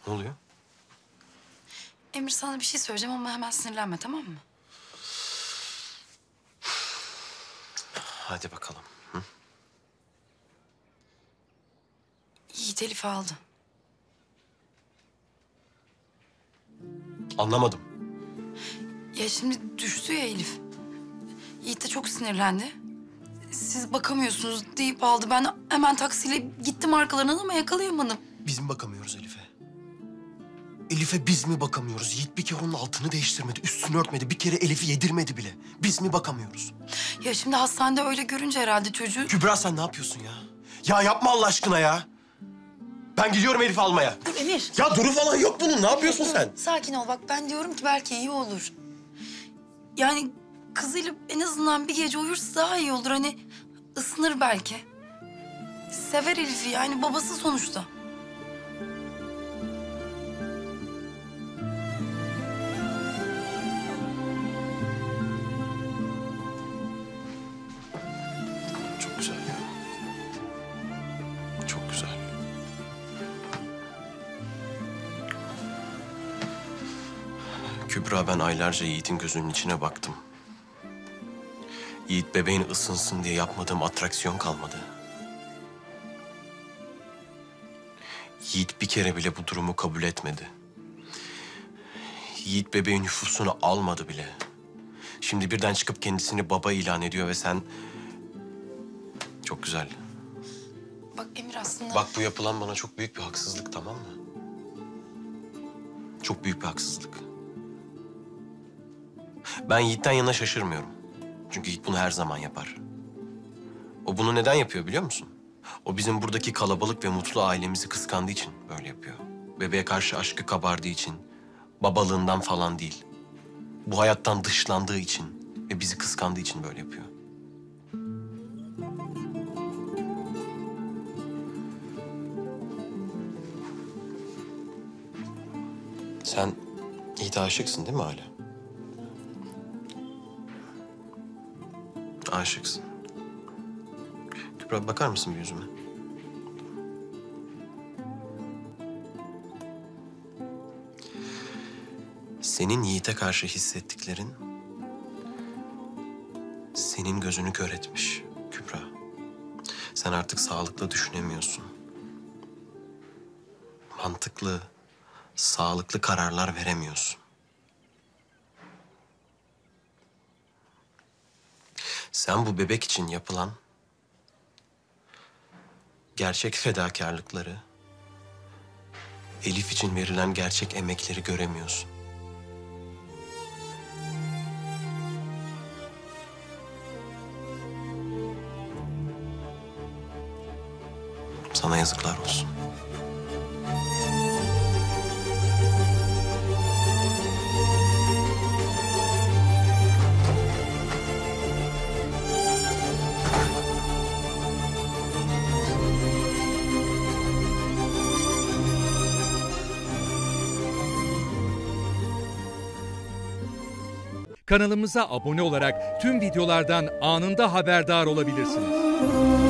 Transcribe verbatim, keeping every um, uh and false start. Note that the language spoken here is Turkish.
Ne oluyor? Emir, sana bir şey söyleyeceğim ama hemen sinirlenme, tamam mı? Hadi bakalım. Hı? Yiğit Elif'i aldı. Anlamadım. Ya şimdi düştü ya Elif. Yiğit de çok sinirlendi. Siz bakamıyorsunuz deyip aldı. Ben hemen taksiyle gittim arkalarından ama yakalayamadım. Biz mi bakamıyoruz Elif'e? Elif'e biz mi bakamıyoruz? Yiğit bir kere onun altını değiştirmedi, üstünü örtmedi. Bir kere Elif'i yedirmedi bile. Biz mi bakamıyoruz? Ya şimdi hastanede öyle görünce herhalde çocuğu... Kübra sen ne yapıyorsun ya? Ya yapma Allah aşkına ya. Ben gidiyorum Elif'i almaya. Dur Emir. Ya duru falan yok bunun. Ne yapıyorsun Dur, sen? Sakin ol. Bak ben diyorum ki belki iyi olur. Yani kızıyla en azından bir gece uyursa daha iyi olur. Hani ısınır belki. Sever Elif'i, yani babası sonuçta. Çok güzel ya. Çok güzel. Kübra, ben aylarca Yiğit'in gözünün içine baktım. Yiğit bebeğin ısınsın diye yapmadığım atraksiyon kalmadı. Yiğit bir kere bile bu durumu kabul etmedi. Yiğit bebeğin nüfusunu almadı bile. Şimdi birden çıkıp kendisini baba ilan ediyor ve sen... Çok güzel. Bak Emir aslında... Bak bu yapılan bana çok büyük bir haksızlık, tamam mı? Çok büyük bir haksızlık. Ben Yiğit'ten yana şaşırmıyorum. Çünkü Yiğit bunu her zaman yapar. O bunu neden yapıyor biliyor musun? O bizim buradaki kalabalık ve mutlu ailemizi kıskandığı için böyle yapıyor. Bebeğe karşı aşkı kabardığı için, babalığından falan değil. Bu hayattan dışlandığı için ve bizi kıskandığı için böyle yapıyor. Sen Yiğit'e aşıksın değil mi hala? Aşıksın. Kübra, bakar mısın bir yüzüme? Senin Yiğit'e karşı hissettiklerin... senin gözünü kör etmiş Kübra. Sen artık sağlıklı düşünemiyorsun. Mantıklı, sağlıklı kararlar veremiyorsun. Sen bu bebek için yapılan gerçek fedakarlıkları, Elif için verilen gerçek emekleri göremiyorsun. Sana yazıklar olsun. Kanalımıza abone olarak tüm videolardan anında haberdar olabilirsiniz.